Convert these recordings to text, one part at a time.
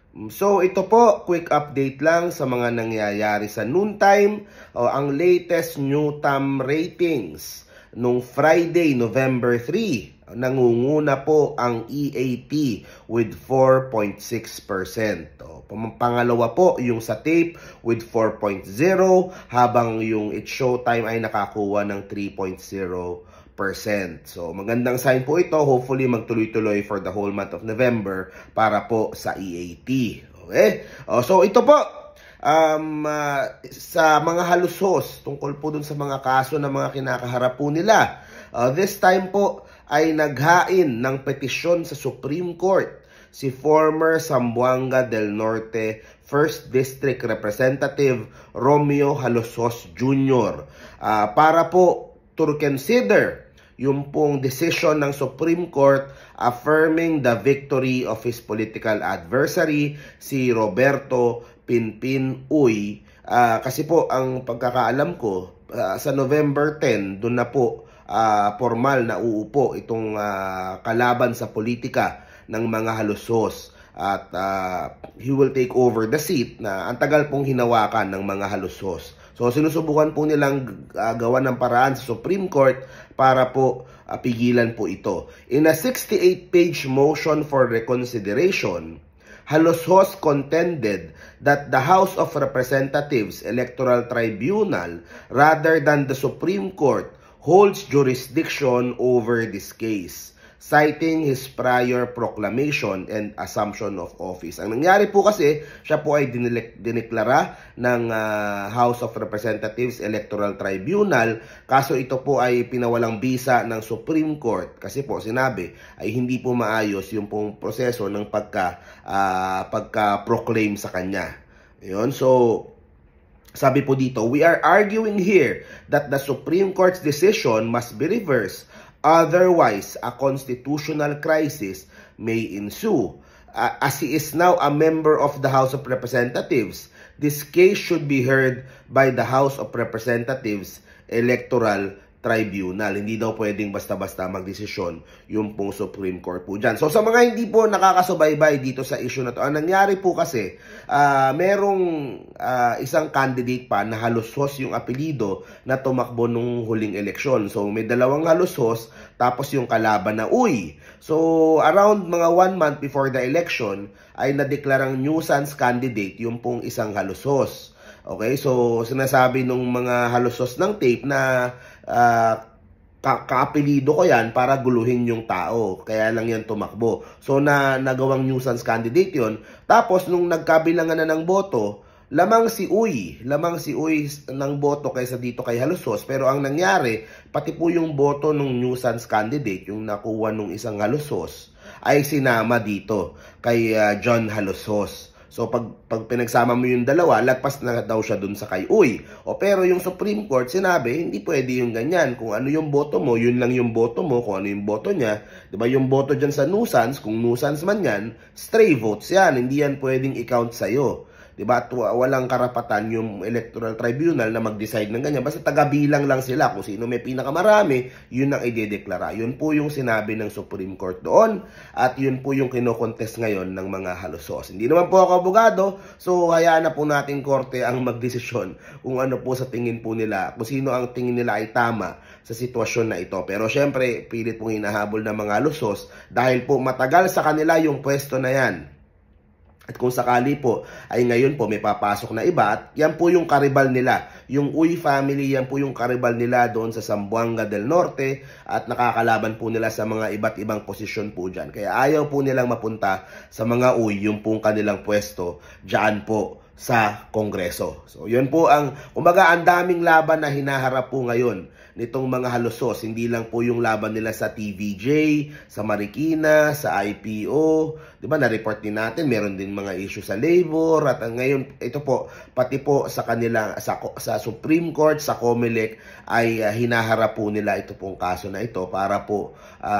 So ito po, quick update lang sa mga nangyayari sa noontime. Ang latest Newtom ratings nung Friday, November 3, nangunguna po ang EAT with 4.6%. Pangalawa po yung sa tape with 4.0, habang yung It's Showtime ay nakakuha ng 3.0%. So magandang sign po ito. Hopefully magtuloy-tuloy for the whole month of November para po sa EAT. Okay? So ito po, sa mga halusos tungkol po dun sa mga kaso na mga kinakaharap po nila. This time po ay naghain ng petisyon sa Supreme Court si former Zamboanga del Norte 1st District Representative Romeo Halusos Jr. Para po to consider yung pong decision ng Supreme Court affirming the victory of his political adversary, si Roberto Pinpin Uy. Kasi po, ang pagkakaalam ko, sa November 10, doon na po formal na uupo itong kalaban sa politika ng mga halusos. At he will take over the seat na ang tagal pong hinawakan ng mga halusos. So sinusubukan po nilang gawa ng paraan sa Supreme Court para po pigilan po ito. In a 68-page motion for reconsideration, Halusos contended that the House of Representatives Electoral Tribunal rather than the Supreme Court holds jurisdiction over this case, citing his prior proclamation and assumption of office. Ang nangyari po kasi, siya po ay dineklara ng House of Representatives Electoral Tribunal, kaso ito po ay pinawalang bisa ng Supreme Court kasi po sinabi ay hindi po maayos yung pong proseso ng pagka-proclaim sa kanya. Yun, so sabi po dito, we are arguing here that the Supreme Court's decision must be reversed. Otherwise, a constitutional crisis may ensue. As he is now a member of the House of Representatives, this case should be heard by the House of Representatives Electoral Tribunal. Hindi daw pwedeng basta-basta magdesisyon yung pong Supreme Court po dyan. So sa mga hindi po nakakasubaybay dito sa issue na to, ang nangyari po kasi, merong isang candidate pa na halusos yung apelido na tumakbo nung huling eleksyon. So may dalawang halusos, tapos yung kalaban na Uy. So around mga 1 month before the election, ay nadeklarang nuisance candidate yung pong isang halusos. Okay, so sinasabi nung mga halusos ng tape na kaapelido ko yan para guluhin yung tao. Kaya lang yan tumakbo. So nagawang nuisance candidate yon. Tapos nung nagkabilangan na ng boto, lamang si Uy ng boto kaysa dito kay halusos. Pero ang nangyari, pati po yung boto ng nuisance candidate, yung nakuha nung isang halusos, ay sinama dito kay John Halusos. So pag pinagsama mo yung dalawa, lagpas na daw siya dun sa kay Uy. Pero yung Supreme Court sinabi, hindi pwede yung ganyan. Kung ano yung boto mo, yun lang yung boto mo. Kung ano yung boto niya, 'di ba? Yung boto diyan sa nuisance, kung nuisance man yan, stray votes yan. Hindi yan pwedeng i-count sa iyo. 'Di ba? At walang karapatan yung Electoral Tribunal na mag-decide ng ganyan. Basta taga-bilang lang sila kung sino may pinakamarami, yun ang idedeklara. Yun po yung sinabi ng Supreme Court doon, at yun po yung kinokontest ngayon ng mga halusos. Hindi naman po ako abogado, so hayaan na po natin korte ang magdesisyon kung ano po sa tingin po nila, kung sino ang tingin nila ay tama sa sitwasyon na ito. Pero syempre, pilit pong hinahabol ng mga halusos dahil po matagal sa kanila yung pwesto na yan. At kung sakali po ay ngayon po may papasok na iba, at yan po yung karibal nila. Yung Uy family, yan po yung karibal nila doon sa Zamboanga del Norte, at nakakalaban po nila sa mga iba't ibang posisyon po dyan. Kaya ayaw po nilang mapunta sa mga Uy, yung pong kanilang pwesto dyan po sa Kongreso. So yun po ang, kumbaga, ang daming laban na hinaharap po ngayon nitong mga halusos. Hindi lang po yung laban nila sa TVJ, sa Marikina, sa IPO. Diba, na-report din natin, meron din mga issue sa labor. At ngayon, ito po, pati po sa kanila, sa Supreme Court, sa COMELEC, ay hinaharap po nila ito pong kaso na ito para po,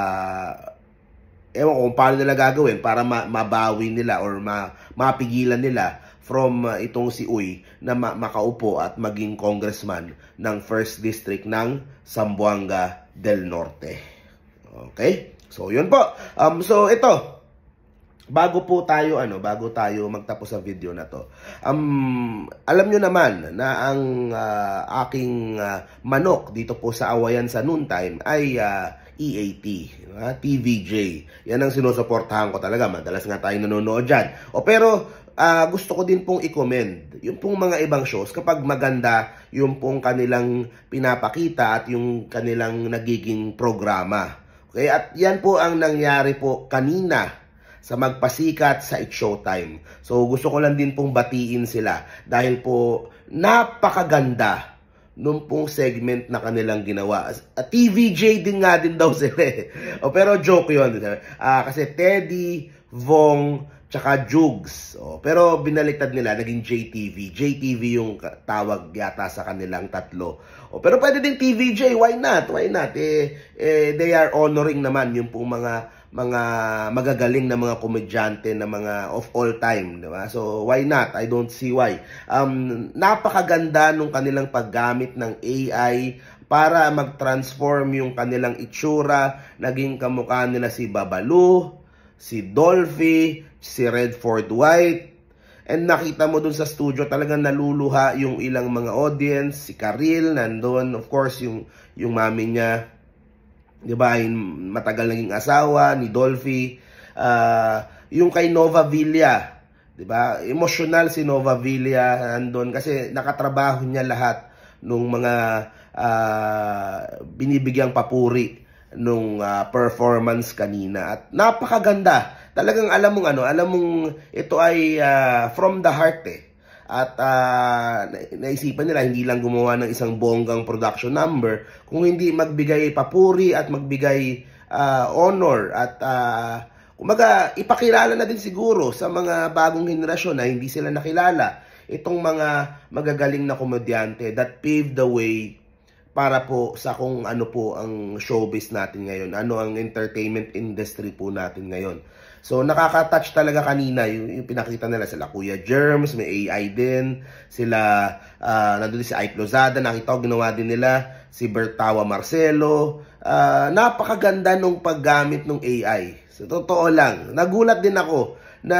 ewan ko kung paano nila gagawin para mabawi nila or mapigilan nila from itong si Uy na makaupo at maging congressman ng 1st District ng Zamboanga del Norte. Okay? So, yun po. So, ito. bago tayo magtapos sa video na to. Alam nyo naman na ang aking manok dito po sa Awayan sa Noontime ay EAT, TVJ. Yan ang sinusuportahan ko talaga. Madalas nga tayo nanonood dyan. Pero gusto ko din pong i-commend yung pong mga ibang shows kapag maganda yung pong kanilang pinapakita at yung kanilang nagiging programa. Okay? At yan po ang nangyari po kanina sa Magpasikat sa It's Showtime. So gusto ko lang din pong batiin sila dahil po napakaganda nung pong segment na kanilang ginawa. TVJ din nga din daw sila pero joke yun. Kasi Teddy, Vong, tsaka Jugs. Pero binaliktad nila, naging JTV. JTV yung tawag yata sa kanilang tatlo. Pero pwede din TVJ, why not? Why not? They are honoring naman yung pong mga magagaling na mga komedyante na mga of all time, di ba? So why not? I don't see why. Napakaganda nung kanilang paggamit ng AI para mag-transform yung kanilang itsura. Naging kamukha nila si Babalu, si Dolphy, si Redford White. And nakita mo dun sa studio, talagang naluluha yung ilang mga audience. Si Karil nandun, of course yung mami niya, di ba, matagal naging asawa ni Dolphy. Yung kay Nova Villa, di ba, emotional si Nova Villa nandun kasi nakatrabaho niya lahat nung mga binibigyang papuri nung performance kanina. At napakaganda. Talagang alam mong ito ay from the heart At naisipan nila hindi lang gumawa ng isang bonggang production number, kung hindi magbigay papuri at magbigay honor at kumaga ipakilala na din siguro sa mga bagong henerasyon na hindi sila nakilala itong mga magagaling na komedyante that paved the way para po sa kung ano po ang showbiz natin ngayon, ano ang entertainment industry po natin ngayon. So nakaka-touch talaga kanina yung pinakita nila sila Kuya Germs, may AI din, sila nandun si Ike Lozada, nakita ko ginawa din nila si Bertawa Marcelo. Napakaganda nung paggamit ng AI. So totoo lang, nagulat din ako na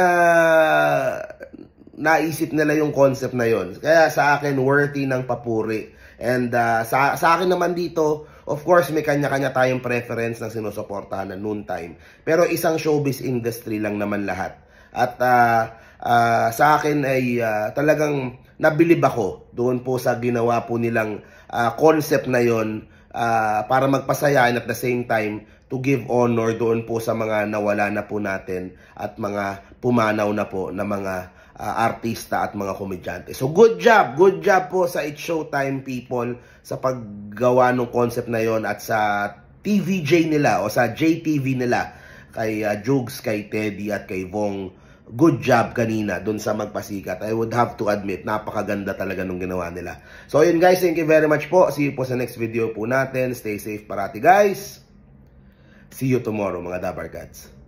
naisip nila yung concept na yon. Kaya sa akin worthy ng papuri. And sa akin naman dito, of course, may kanya-kanya tayong preference na sinusuportahan na Noontime. Pero isang showbiz industry lang naman lahat. At sa akin ay talagang nabilib ako doon po sa ginawa po nilang concept na yon para magpasaya and at the same time to give honor doon po sa mga nawala na po natin at mga pumanaw na po na mga artista at mga komedyante. So good job po sa It's Showtime people sa paggawa ng concept na yon at sa TVJ nila o sa JTV nila kay Jugs, kay Teddy at kay Vong. Good job kanina dun sa Magpasikat. I would have to admit, napakaganda talaga nung ginawa nila. So yun guys, thank you very much po. See you po sa next video po natin. Stay safe parati guys. See you tomorrow mga Dabarkads.